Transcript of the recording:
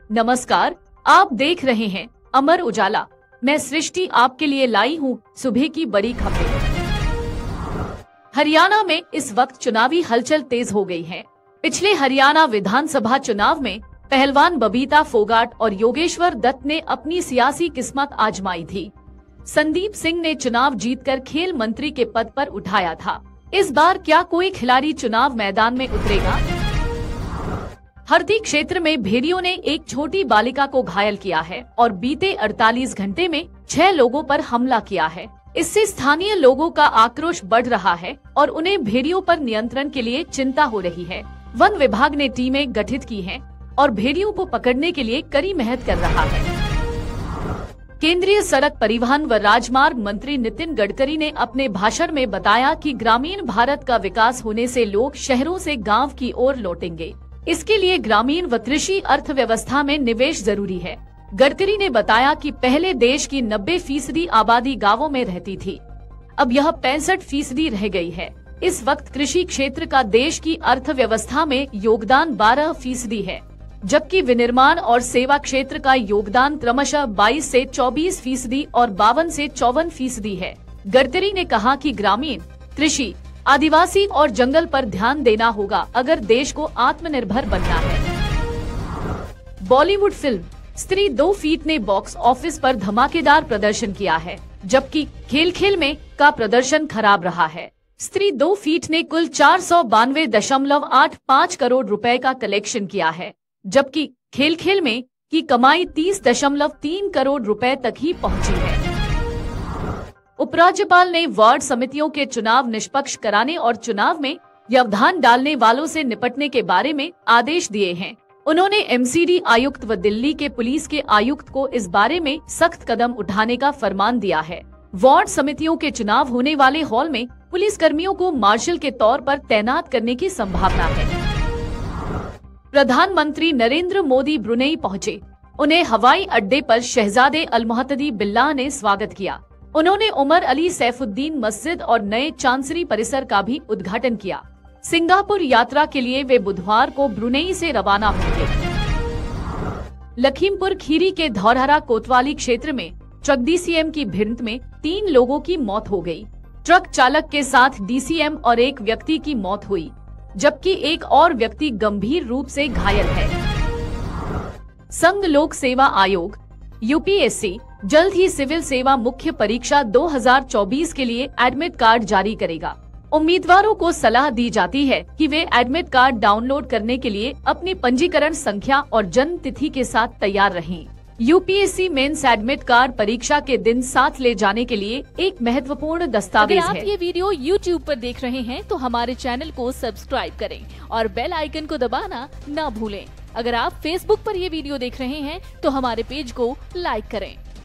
नमस्कार, आप देख रहे हैं अमर उजाला। मैं सृष्टि आपके लिए लाई हूँ सुबह की बड़ी खबरें। हरियाणा में इस वक्त चुनावी हलचल तेज हो गई है। पिछले हरियाणा विधानसभा चुनाव में पहलवान बबीता फोगाट और योगेश्वर दत्त ने अपनी सियासी किस्मत आजमाई थी। संदीप सिंह ने चुनाव जीतकर खेल मंत्री के पद पर उठाया था। इस बार क्या कोई खिलाड़ी चुनाव मैदान में उतरेगा? हरदी क्षेत्र में भेड़ियों ने एक छोटी बालिका को घायल किया है और बीते 48 घंटे में 6 लोगों पर हमला किया है। इससे स्थानीय लोगों का आक्रोश बढ़ रहा है और उन्हें भेड़ियों पर नियंत्रण के लिए चिंता हो रही है। वन विभाग ने टीमें गठित की हैं और भेड़ियों को पकड़ने के लिए कड़ी मेहनत कर रहा है। केंद्रीय सड़क परिवहन व राजमार्ग मंत्री नितिन गडकरी ने अपने भाषण में बताया कि ग्रामीण भारत का विकास होने से लोग शहरों से गांव की ओर लौटेंगे। इसके लिए ग्रामीण व कृषि अर्थव्यवस्था में निवेश जरूरी है। गडकरी ने बताया कि पहले देश की 90% आबादी गांवों में रहती थी, अब यह 65% रह गई है। इस वक्त कृषि क्षेत्र का देश की अर्थव्यवस्था में योगदान 12% है, जबकि विनिर्माण और सेवा क्षेत्र का योगदान क्रमशः 22 से 24% और 52 से 54% है। गडकरी ने कहा कि ग्रामीण, कृषि, आदिवासी और जंगल पर ध्यान देना होगा अगर देश को आत्मनिर्भर बनना है। बॉलीवुड फिल्म स्त्री 2 फीट ने बॉक्स ऑफिस पर धमाकेदार प्रदर्शन किया है, जबकि खेल खेल में का प्रदर्शन खराब रहा है। स्त्री 2 फीट ने कुल 492.85 करोड़ रुपए का कलेक्शन किया है, जबकि खेल खेल में की कमाई 30.3 करोड़ रुपए तक ही पहुंची है। उपराज्यपाल ने वार्ड समितियों के चुनाव निष्पक्ष कराने और चुनाव में व्यवधान डालने वालों से निपटने के बारे में आदेश दिए हैं। उन्होंने एमसीडी आयुक्त व दिल्ली के पुलिस के आयुक्त को इस बारे में सख्त कदम उठाने का फरमान दिया है। वार्ड समितियों के चुनाव होने वाले हॉल में पुलिस कर्मियों को मार्शल के तौर पर तैनात करने की संभावना है। प्रधानमंत्री नरेंद्र मोदी ब्रुनेई पहुँचे। उन्हें हवाई अड्डे पर शहजादे अल मोहतदी बिल्लाह ने स्वागत किया। उन्होंने उमर अली सैफुद्दीन मस्जिद और नए चांसरी परिसर का भी उद्घाटन किया। सिंगापुर यात्रा के लिए वे बुधवार को ब्रुनेई से रवाना होंगे। लखीमपुर खीरी के धौरहरा कोतवाली क्षेत्र में ट्रक डीसीएम की भिड़ंत में 3 लोगों की मौत हो गई। ट्रक चालक के साथ डीसीएम और एक व्यक्ति की मौत हुई, जबकि एक और व्यक्ति गंभीर रूप से घायल है। संघ लोक सेवा आयोग यूपीएससी जल्द ही सिविल सेवा मुख्य परीक्षा 2024 के लिए एडमिट कार्ड जारी करेगा। उम्मीदवारों को सलाह दी जाती है कि वे एडमिट कार्ड डाउनलोड करने के लिए अपनी पंजीकरण संख्या और जन्म तिथि के साथ तैयार रहें। यूपीएससी मेंस एडमिट कार्ड परीक्षा के दिन साथ ले जाने के लिए एक महत्वपूर्ण दस्तावेज है। अगर आप ये वीडियो YouTube पर देख रहे हैं तो हमारे चैनल को सब्सक्राइब करें और बेल आइकन को दबाना ना भूलें। अगर आप Facebook पर ये वीडियो देख रहे हैं तो हमारे पेज को लाइक करें।